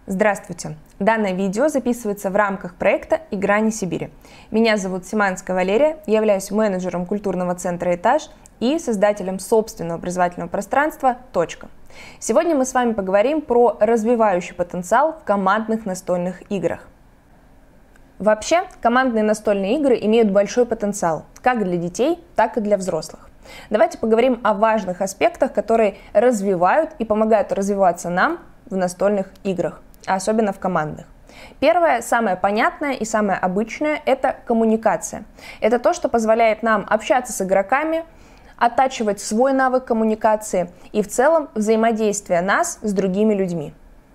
Здравствуйте! Данное видео записывается в рамках проекта «Игра не Сибири». Меня зовут Симанская Валерия, я являюсь менеджером культурного центра «Этаж» и создателем собственного образовательного пространства «Точка». Сегодня мы с вами поговорим про развивающий потенциал в командных настольных играх. Вообще, командные настольные игры имеют большой потенциал как для детей, так и для взрослых. Давайте поговорим о важных аспектах, которые развивают и помогают развиваться нам в настольных играх, особенно в командных. Первое, самое понятное и самое обычное – это коммуникация. Это то, что позволяет нам общаться с игроками, оттачивать свой навык коммуникации и в целом взаимодействие нас с другими людьми.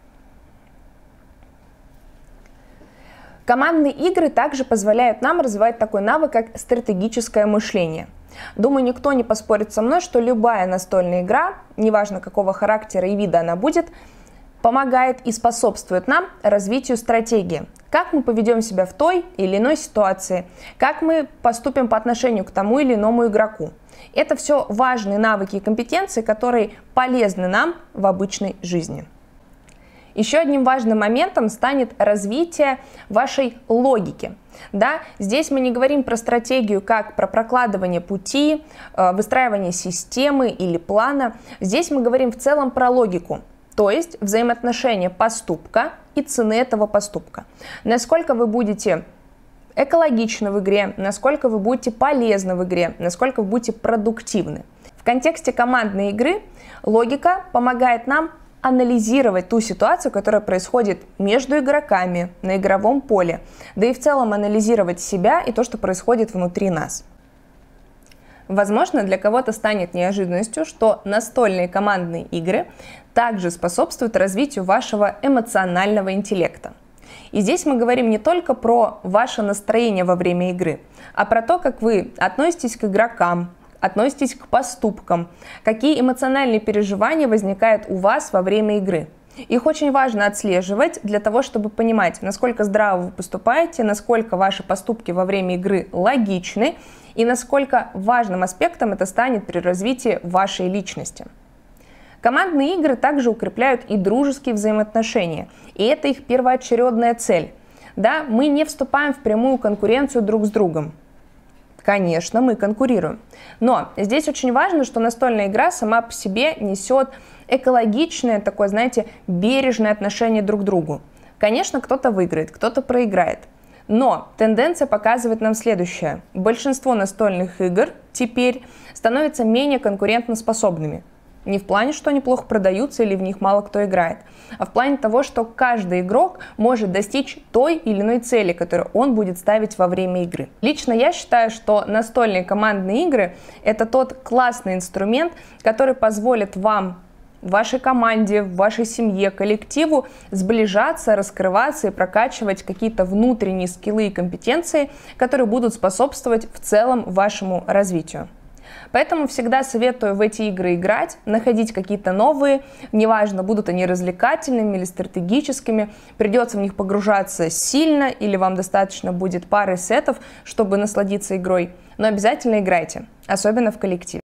Командные игры также позволяют нам развивать такой навык, как стратегическое мышление. Думаю, никто не поспорит со мной, что любая настольная игра, неважно какого характера и вида она будет, помогает и способствует нам развитию стратегии. Как мы поведем себя в той или иной ситуации, как мы поступим по отношению к тому или иному игроку. Это все важные навыки и компетенции, которые полезны нам в обычной жизни. Еще одним важным моментом станет развитие вашей логики. Да, здесь мы не говорим про стратегию как про прокладывание пути, выстраивание системы или плана. Здесь мы говорим в целом про логику. То есть взаимоотношения поступка и цены этого поступка. Насколько вы будете экологичны в игре, насколько вы будете полезны в игре, насколько вы будете продуктивны. В контексте командной игры логика помогает нам анализировать ту ситуацию, которая происходит между игроками на игровом поле, да и в целом анализировать себя и то, что происходит внутри нас. Возможно, для кого-то станет неожиданностью, что настольные командные игры также способствуют развитию вашего эмоционального интеллекта. И здесь мы говорим не только про ваше настроение во время игры, а про то, как вы относитесь к игрокам, относитесь к поступкам, какие эмоциональные переживания возникают у вас во время игры. Их очень важно отслеживать для того, чтобы понимать, насколько здраво вы поступаете, насколько ваши поступки во время игры логичны и насколько важным аспектом это станет при развитии вашей личности. Командные игры также укрепляют и дружеские взаимоотношения, и это их первоочередная цель. Да, мы не вступаем в прямую конкуренцию друг с другом. Конечно, мы конкурируем. Но здесь очень важно, что настольная игра сама по себе несет экологичное, такое, знаете, бережное отношение друг к другу. Конечно, кто-то выиграет, кто-то проиграет. Но тенденция показывает нам следующее. Большинство настольных игр теперь становятся менее конкурентоспособными. Не в плане, что они плохо продаются или в них мало кто играет, а в плане того, что каждый игрок может достичь той или иной цели, которую он будет ставить во время игры. Лично я считаю, что настольные командные игры – это тот классный инструмент, который позволит вам, вашей команде, вашей семье, коллективу сближаться, раскрываться и прокачивать какие-то внутренние скиллы и компетенции, которые будут способствовать в целом вашему развитию. Поэтому всегда советую в эти игры играть, находить какие-то новые, неважно, будут они развлекательными или стратегическими, придется в них погружаться сильно или вам достаточно будет пары сетов, чтобы насладиться игрой, но обязательно играйте, особенно в коллективе.